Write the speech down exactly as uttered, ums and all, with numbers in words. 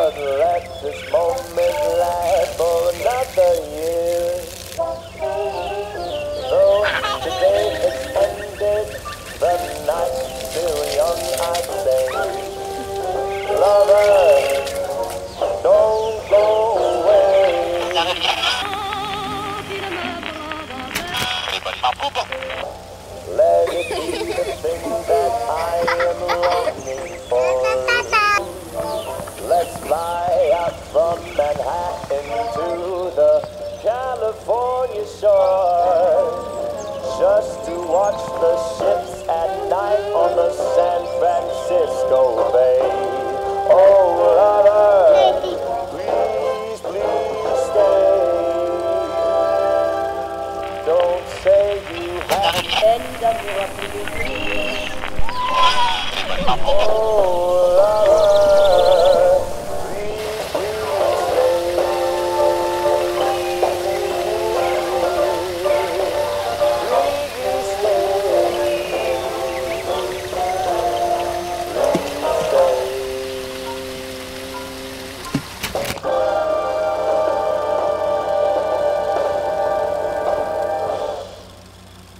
but let this moment last for another year. Though today is ended, the night's still young, I say. Lovers, don't go away. Let it be the thing that I am longing for. Let's fly out from Manhattan to the California shore, just to watch the ships at night on the San Francisco Bay. Oh, lover, please, please stay. Don't say you have. Oh.